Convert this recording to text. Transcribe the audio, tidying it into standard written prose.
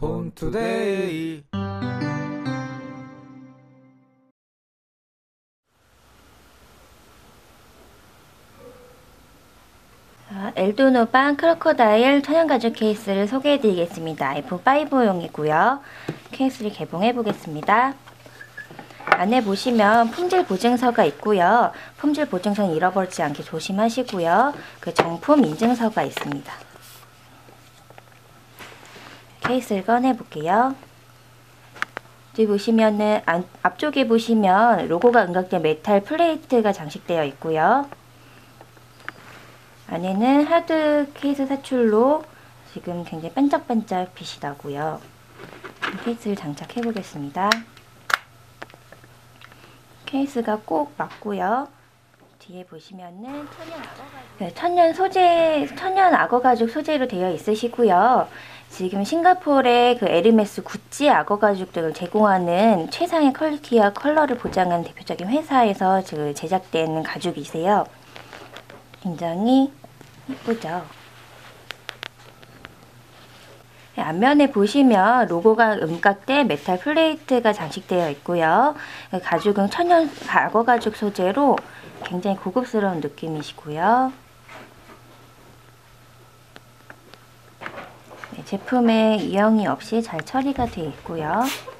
폰투데이. 엘도노반 크로커다일 천연가죽 케이스를 소개해드리겠습니다. iPhone5용이고요. 케이스를 개봉해 보겠습니다. 안에 보시면 품질 보증서가 있고요. 품질 보증서는 잃어버리지 않게 조심하시고요. 그 정품 인증서가 있습니다. 케이스를 꺼내 볼게요. 여기 보시면은 앞쪽에 보시면 로고가 음각된 메탈 플레이트가 장식되어 있고요. 안에는 하드 케이스 사출로 지금 굉장히 반짝반짝 빛이 나고요. 케이스를 장착해 보겠습니다. 케이스가 꼭 맞고요. 뒤에 보시면은 천연 악어 가죽 소재로 되어 있으시고요. 지금 싱가포르의 그 에르메스 구찌 악어 가죽 등을 제공하는 최상의 퀄리티와 컬러를 보장하는 대표적인 회사에서 지금 제작된 가죽이세요. 굉장히 예쁘죠? 앞면에 보시면 로고가 음각된 메탈 플레이트가 장식되어 있고요. 가죽은 천연 악어 가죽 소재로 굉장히 고급스러운 느낌이시고요. 제품에 이영이 없이 잘 처리가 되어 있고요.